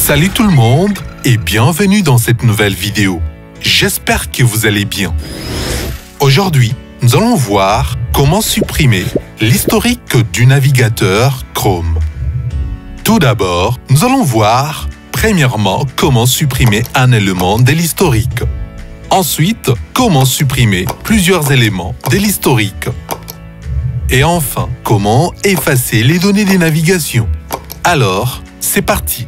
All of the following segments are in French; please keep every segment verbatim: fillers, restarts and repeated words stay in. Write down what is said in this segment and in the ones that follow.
Salut tout le monde et bienvenue dans cette nouvelle vidéo. J'espère que vous allez bien. Aujourd'hui, nous allons voir comment supprimer l'historique du navigateur Chrome. Tout d'abord, nous allons voir premièrement comment supprimer un élément de l'historique. Ensuite, comment supprimer plusieurs éléments de l'historique. Et enfin, comment effacer les données de navigation. Alors, c'est parti!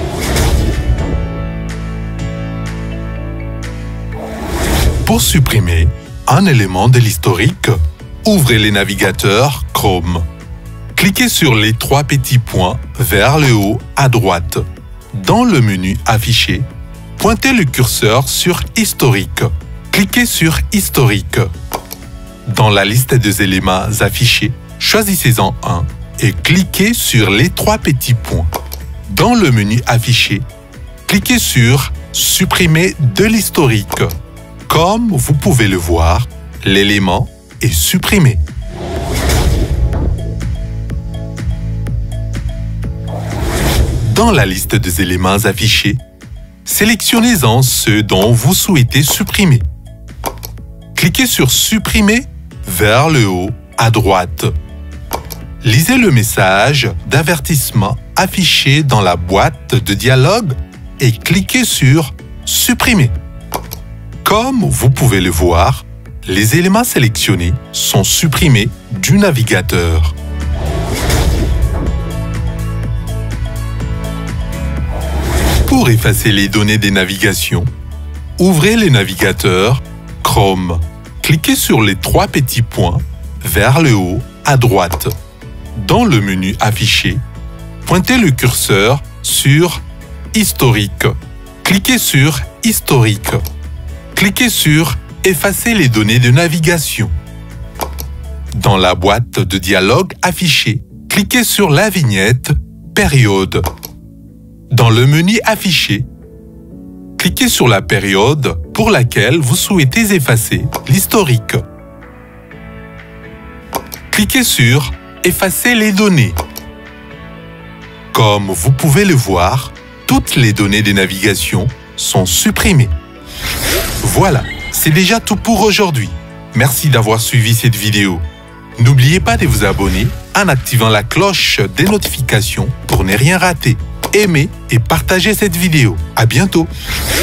Pour supprimer un élément de l'historique, ouvrez les navigateurs Chrome. Cliquez sur les trois petits points vers le haut à droite. Dans le menu Afficher, pointez le curseur sur Historique. Cliquez sur Historique. Dans la liste des éléments affichés, choisissez-en un et cliquez sur les trois petits points. Dans le menu Afficher, cliquez sur Supprimer de l'historique. Comme vous pouvez le voir, l'élément est supprimé. Dans la liste des éléments affichés, sélectionnez-en ceux dont vous souhaitez supprimer. Cliquez sur Supprimer vers le haut à droite. Lisez le message d'avertissement affiché dans la boîte de dialogue et cliquez sur Supprimer. Comme vous pouvez le voir, les éléments sélectionnés sont supprimés du navigateur. Pour effacer les données des navigations, ouvrez le navigateur Chrome. Cliquez sur les trois petits points vers le haut à droite. Dans le menu Afficher, pointez le curseur sur Historique. Cliquez sur Historique. Cliquez sur Effacer les données de navigation. Dans la boîte de dialogue affichée, cliquez sur la vignette Période. Dans le menu Afficher, cliquez sur la période pour laquelle vous souhaitez effacer l'historique. Cliquez sur Effacer les données. Comme vous pouvez le voir, toutes les données de navigation sont supprimées. Voilà, c'est déjà tout pour aujourd'hui. Merci d'avoir suivi cette vidéo. N'oubliez pas de vous abonner en activant la cloche des notifications pour ne rien rater. Aimez et partagez cette vidéo. À bientôt!